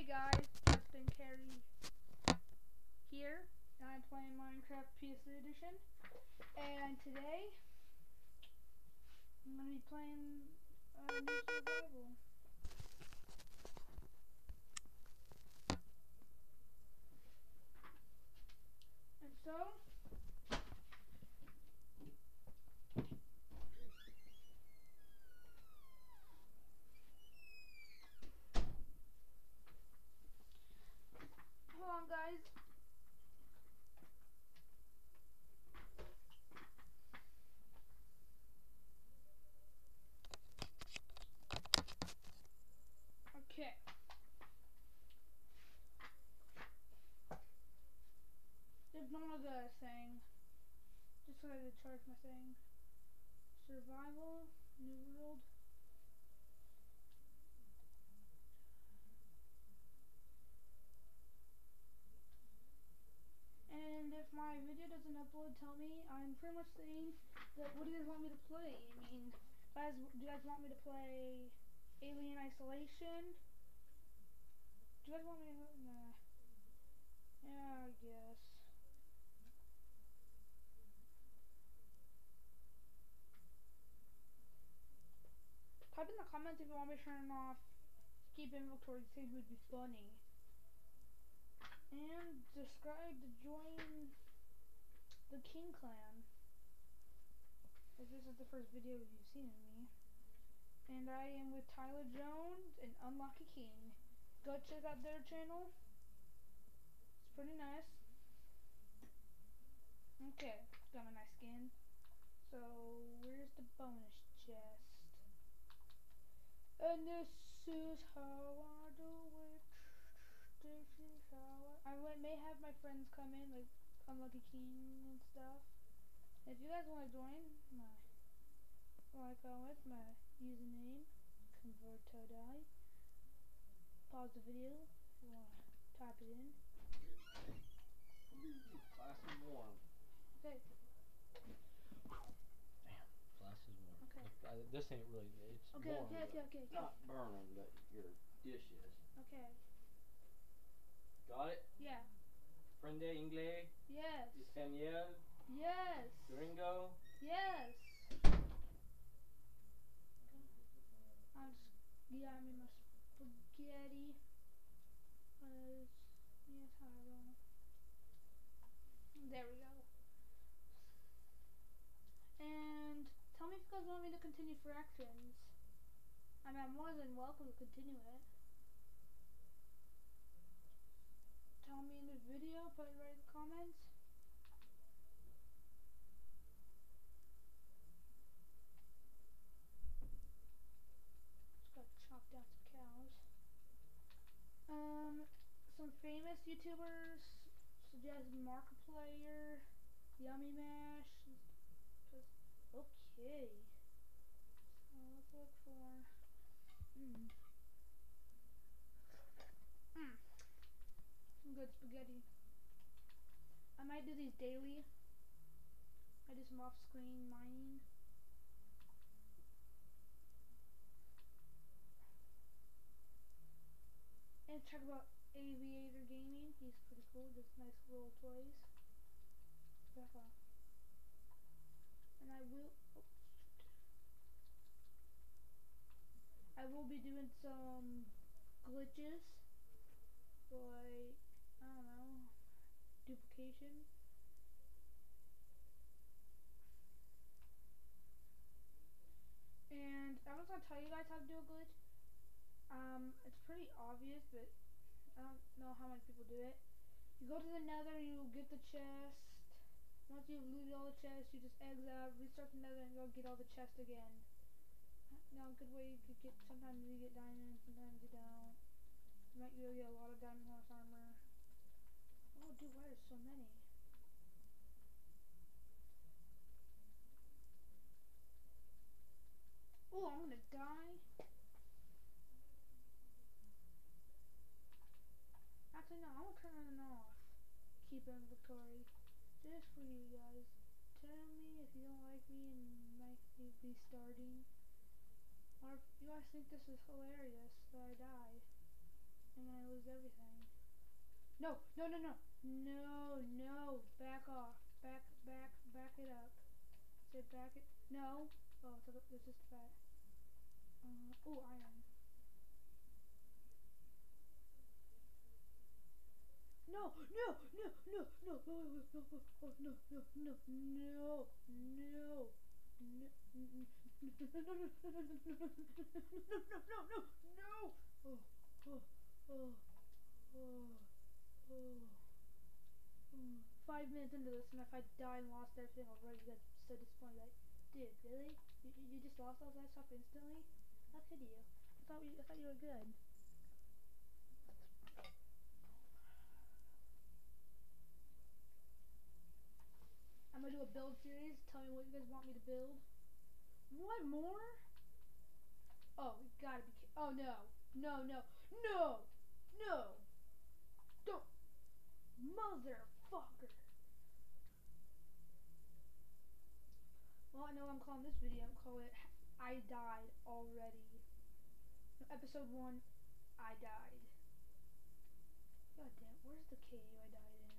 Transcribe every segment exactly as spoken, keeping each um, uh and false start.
Hey guys, Justin Carey here, and I'm playing Minecraft P S three Edition, and today I'm going to be playing uh, new survival. And so, hold on guys. Okay. There's none of the thing. Just so I had to charge my thing. Survival, New World. And if my video doesn't upload, tell me. I'm pretty much saying that what do you guys want me to play? I mean, guys, do you guys want me to play Alien Isolation? Do you guys want me to? Nah. Yeah, I guess. Type in the comments if you want me to turn off keep inventory. Think would be funny. And subscribe to join the King Clan. If this is the first video you've seen of me. And I am with Tyler Jones and Unlucky King. Go check out their channel. It's pretty nice. Okay, got a nice skin. So where's the bonus chest? And this is how I do it. This is how I, I may have my friends come in, like Unlucky King and stuff. If you guys want to join, my like I with my username, ConvertoDie. Pause the video if you want to type it in. Class is warm. Okay. Damn, class is warm. Okay. Look, I, this ain't really. It's Okay. warm, Okay. Okay. Okay. Okay. Not burning, but your dish is. Okay. Got it? Yeah. Prende inglés? Yes. Español? Yes. Gringo? Yes. I'll just get me my spaghetti. Uh, yes, I roll. There we go. And tell me if you guys want me to continue fractions. I mean, I'm more than welcome to continue it. Tell me in the video, put it right in the comments. Just gotta chop down some cows. Um, some famous YouTubers suggest Markiplier, Yummy Mash. Okay. So let's look for. Mmm. Mmm. Some good spaghetti. I might do these daily. I do some off-screen mining. And check about Aviator Gaming. He's pretty cool. Does nice role plays. Back off. And I will. Oh, I will be doing some glitches, like I don't know, duplication. And I'm just gonna tell you guys how to do a glitch. Um, it's pretty obvious, but I don't know how many people do it. You go to the nether, you get the chest. Once you loot all the chests, you just exit out, restart the nether, and go get all the chests again. Now, a good way you could get, sometimes you get diamonds, sometimes you don't. You might really get a lot of diamond horse armor. Oh, dude, why are there so many? Oh, I'm gonna die. Actually, no, I'm gonna turn it off. Keep inventory. Just for you guys. Tell me if you don't like me and might be starting. Or if you guys think this is hilarious that I die. And I lose everything. No, no, no, no. No, no. Back off. Back, back, back it up. Say back it. No. Oh, it's, it's just fat. Uh, oh, iron. No, no, no, no, no, no, no, no, oh, no, no, no, no, no. No, no, no, no, no, no, no, no, no, no, no, no. Oh, oh, oh, oh, oh. Five minutes into this, and if I die and lost everything already, you guys are so disappointed. Like, dude, really? You, you just lost all that stuff instantly? How could you? I thought we, I thought you were good. I'm gonna do a build series. Tell me what you guys want me to build. What more? Oh, you gotta be kidding. Oh no, no, no, no, no! Don't, motherfucker! Well, I know what I'm calling this video. I'm calling it I Died Already. No, episode one, I died. God damn, where's the cave I died in?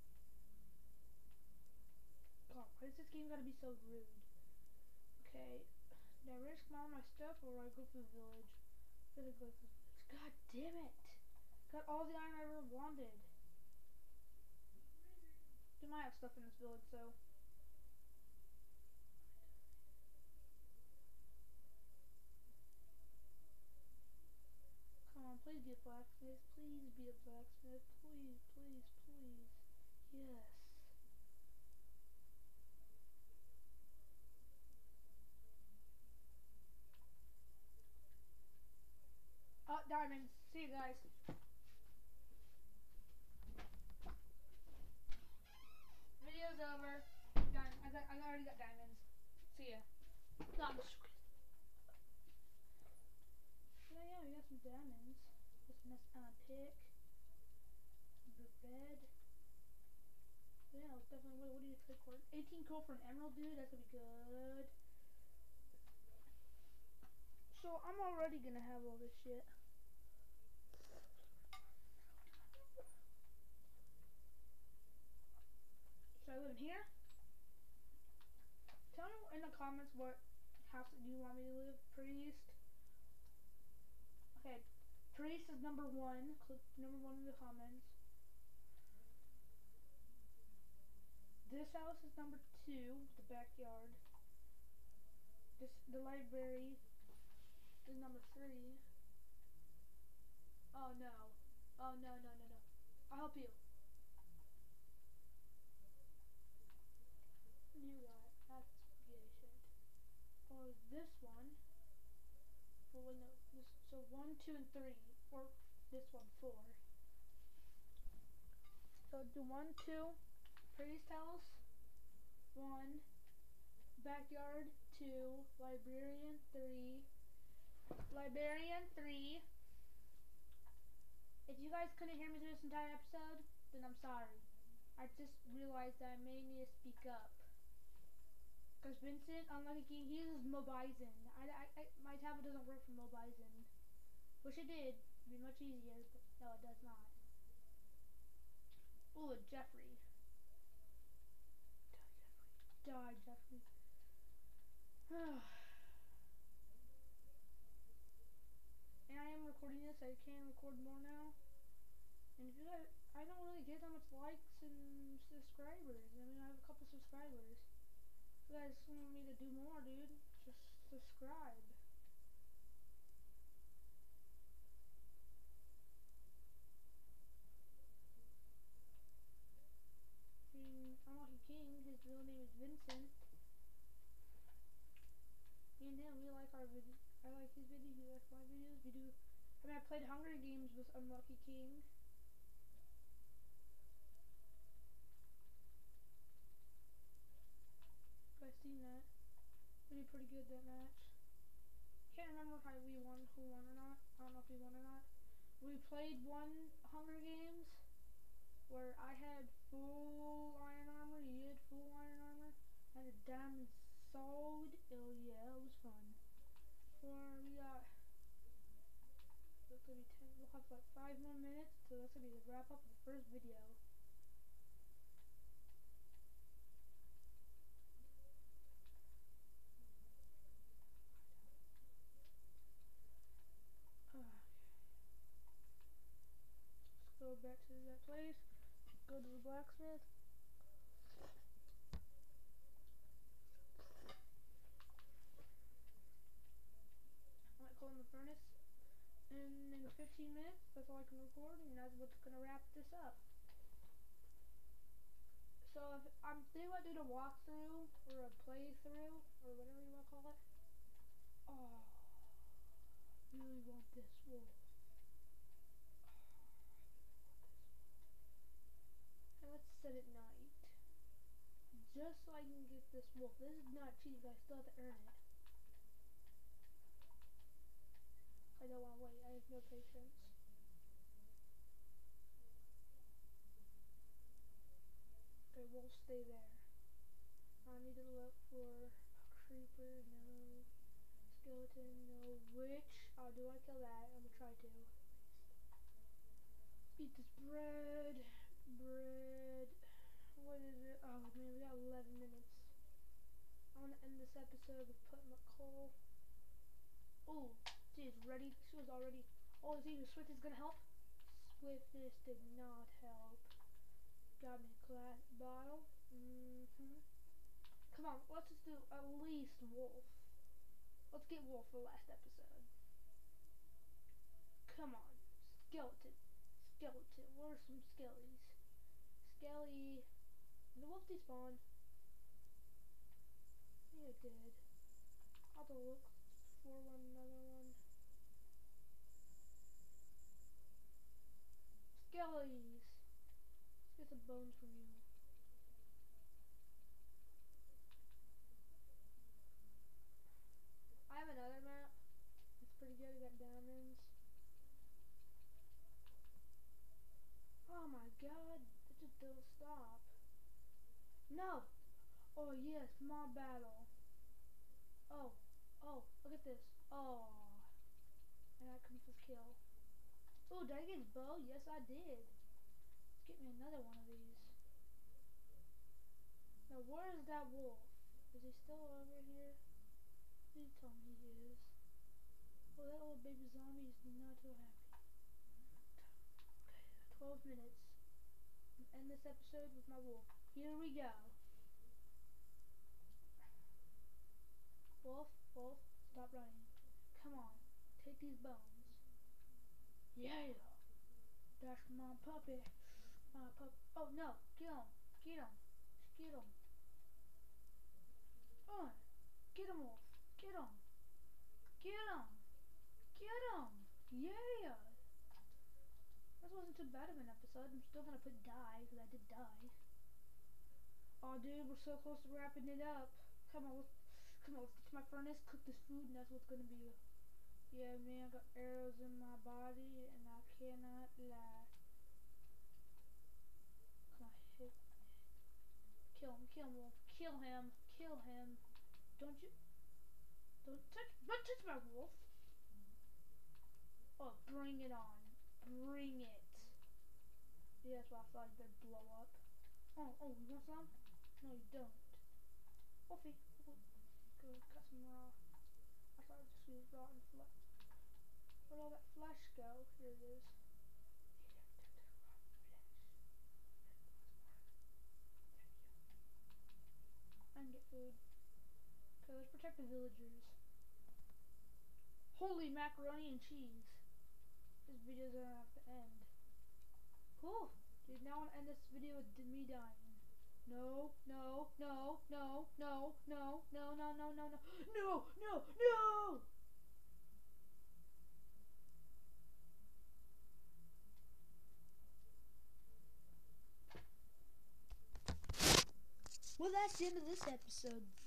God, why does this game gotta be so rude? Okay, do I risk all my stuff or do I go for the village? I'm gonna go for the village. God damn it! Got all the iron I ever wanted. We might have stuff in this village, so. Come on, please be a blacksmith. Please be a blacksmith. Please, please, please. Yes. Oh, diamonds. See you guys. Video's over. Done. I got. I already got diamonds. See ya. No, I'm just yeah, yeah, we got some diamonds. Just mess on a pick. Red. Yeah, it's definitely. What, what do you click for? eighteen coal for an emerald, dude. That's gonna be good. So I'm already gonna have all this shit. Should I live in here? Tell me in the comments what house do you want me to live. Priest. Okay, priest is number one. Click number one in the comments. This house is number two, the backyard. This the library is number three. Oh no. Oh no no no no. I'll help you. You got it. That's gay shit. Or this one. Well wait no. This so one, two and three. Or this one four. So do one, two, priest house, one, backyard, two, librarian, three, librarian, three. If you guys couldn't hear me through this entire episode, then I'm sorry. I just realized that I may need to speak up. Because Vincent, unlike King, he uses Mobizen. I, I, I, my tablet doesn't work for Mobizen. Wish it did. It'd be much easier, but no, it does not. Ooh, Jeffrey. Die, Jeffrey. And I am recording this. I can record more now. And if you guys, I don't really get that much likes and subscribers. I mean, I have a couple subscribers. If you guys want me to do more, dude, just subscribe. I mean, Unlucky King, his real name is Vincent. Me and him, we like our video. I like his video, he likes my videos. We do. I mean, I played Hunger Games with Unlucky King. You guys seen that? We did pretty good that match. Can't remember how we won, who won or not. I don't know if we won or not. We played one Hunger Games where I had full iron armor, he had full iron armor. I had a diamond sword. Oh yeah, it was fun. Or we got, it's gonna be ten, we'll have like five more minutes to So that's gonna be the wrap up of the first video. Let's go back to that place. Go to the blacksmith. I might close the furnace. And in fifteen minutes, that's all I can record, and that's what's gonna wrap this up. So if I'm thinking about doing a walkthrough or a playthrough or whatever you want to call it. Oh, I really want this wolf. And let's set it night. Just so I can get this wolf. This is not cheap, I still have to earn it. I don't want to wait, I have no patience. Okay, wolf, stay there. I need to look for creeper, no. Skeleton, no. Witch, oh, do I kill that? I'm gonna try to. Eat this bread. Bread. What is it? Oh man, we got eleven minutes. I want to end this episode with putting the coal. Oh, she is ready. She was already. Oh, is even Swift is gonna help? Swiftness did not help. Got me a glass bottle. Mm-hmm. Come on, let's just do at least wolf. Let's get wolf for the last episode. Come on, skeleton, skeleton. Where are some skellies? Skelly. Did the wolf despawn? Yeah, it did. I'll have to look for one another one. Skellies! Let's get some bones from you. I have another map. It's pretty good. I got diamonds. Oh my god, it just don't stop. No! Oh yes, mob battle. Oh, oh, look at this. Oh. And that comes with kill. Oh, did I get his bow? Yes, I did. Let's get me another one of these. Now, where is that wolf? Is he still over here? Please tell me he is. Oh, that little baby zombie is not too happy. Okay, twelve minutes. End this episode with my wolf. Here we go. Wolf, wolf, stop running. Come on, take these bones. Yeah. That's my puppy. My pup. Oh no, get him, get him, get him. Oh, get him, wolf. Get him, get him, get him. Yeah. That wasn't too bad of an episode. I'm still gonna put die because I did die. Oh, dude, we're so close to wrapping it up. Come on, let's, come on, let's get to my furnace, cook this food, and that's what's gonna be. Yeah, man, I got arrows in my body, and I cannot lie. Come on, hit. Kill him, kill him, kill him, kill him. Don't you, don't touch, don't touch my wolf. Oh, bring it on, bring it. Yeah, that's what I thought. You better blow up. Oh, oh, you want some? No, you don't. Wolfie, oh, good, got some raw. I thought I just used rotten flesh. Where'd all that flesh go? Here it is. I can get food. Okay, let's protect the villagers. Holy macaroni and cheese. This video's gonna have to end. Cool. Dude, now I wanna end this video with me dying. No, no, no, no, no, no, no, no, no, no, no, no, no, no! Well, that's the end of this episode.